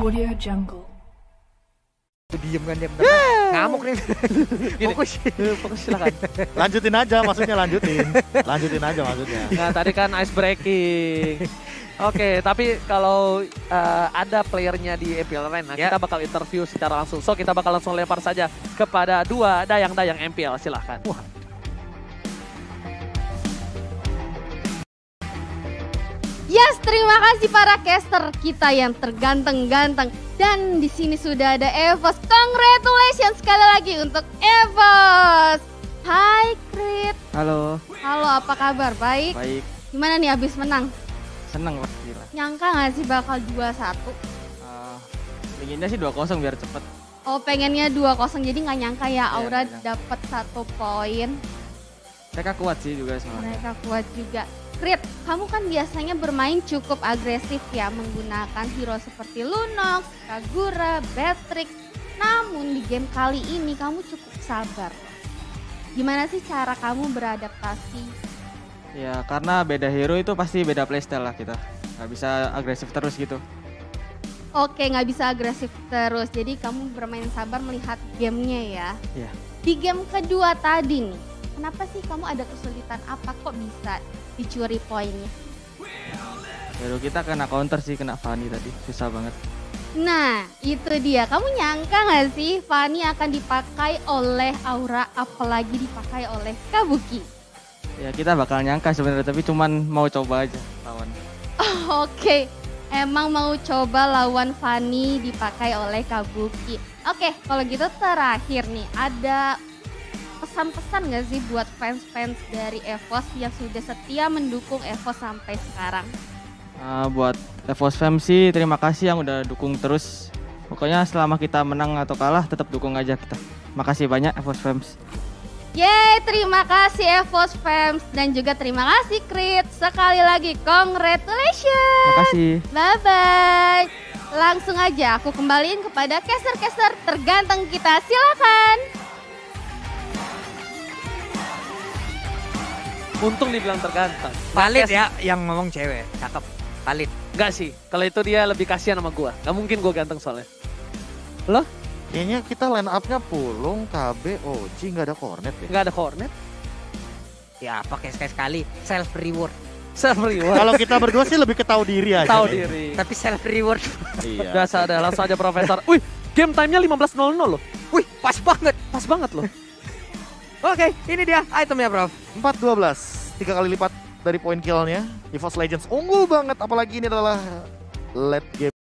Audio Jungle. Diem kan dia ngamuk nih. Fokus. Fokus silakan. Lanjutin aja maksudnya, lanjutin aja maksudnya. Nah tadi kan ice breaking. Oke, tapi kalau ada playernya di MPL Arena, kita bakal interview secara langsung. So kita bakal langsung lempar saja kepada dua dayang-dayang MPL, silahkan. Wah. Yes, terima kasih para caster kita yang terganteng-ganteng. Dan di sini sudah ada Evos. Congratulations sekali lagi untuk Evos. Hai Krit. Halo. Halo, apa kabar? Baik? Baik. Gimana nih abis menang? Seneng lah gila. Nyangka gak sih bakal 2-1? Pengennya sih 2-0 biar cepet. Oh, pengennya 2-0 jadi gak nyangka ya Aura Iya. dapat 1 poin. Mereka kuat sih juga semangatnya. Mereka kuat juga. Krit, kamu kan biasanya bermain cukup agresif ya menggunakan hero seperti Lunox, Kagura, Beatrix. Namun di game kali ini kamu cukup sabar. Gimana sih cara kamu beradaptasi? Ya karena beda hero itu pasti beda playstyle lah kita. Gak bisa agresif terus gitu. Oke, nggak bisa agresif terus. Jadi kamu bermain sabar melihat gamenya ya. Iya. Di game kedua tadi nih, kenapa sih kamu ada kesulitan apa kok bisa dicuri poinnya? Hero kita kena counter sih, kena Fanny tadi. Susah banget. Nah, itu dia. Kamu nyangka nggak sih Fanny akan dipakai oleh Aura, apalagi dipakai oleh Kabuki? Ya kita bakal nyangka sebenarnya, tapi cuman mau coba aja lawan. Oke, emang mau coba lawan Fanny dipakai oleh Kabuki. Oke, kalau gitu terakhir nih, ada pesan-pesan gak sih buat fans-fans dari EVOS yang sudah setia mendukung EVOS sampai sekarang? Buat EVOS fans sih terima kasih yang udah dukung terus. Pokoknya selama kita menang atau kalah tetap dukung aja kita. Makasih banyak EVOS fans. Yeay, terima kasih EVOS fans dan juga terima kasih Krit. Sekali lagi congratulations. Makasih. Bye-bye. Langsung aja aku kembaliin kepada caster-caster terganteng kita, silakan. Untung dibilang terganteng. Valid ya yang ngomong cewek, cakep. Valid. Enggak sih, kalau itu dia lebih kasihan sama gua. Gak mungkin gua ganteng soalnya. Lo? Kayaknya kita line up-nya Pulung, KB, OG, nggak ada Cornet ya. Nggak ada cornet? Ya pakai sekali self reward. Self reward. Kalau kita berdua sih lebih ke tahu diri aja. Tahu nih. diri. Tapi self reward. Iya. Biasa ada, langsung aja Profesor. Wih, game time-nya 15.00 loh. Wih, pas banget. Pas banget loh. Oke, ini dia itemnya, Prof. 4-12, 3 kali lipat dari poin killnya. EVOS Legends unggul banget, apalagi ini adalah late game.